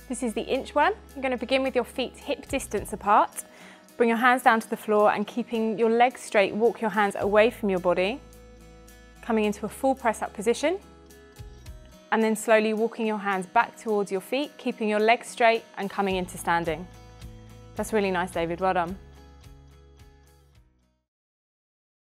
This is the inchworm. You're going to begin with your feet hip distance apart. Bring your hands down to the floor and keeping your legs straight, walk your hands away from your body, coming into a full press up position, and then slowly walking your hands back towards your feet, keeping your legs straight and coming into standing. That's really nice, David, well done.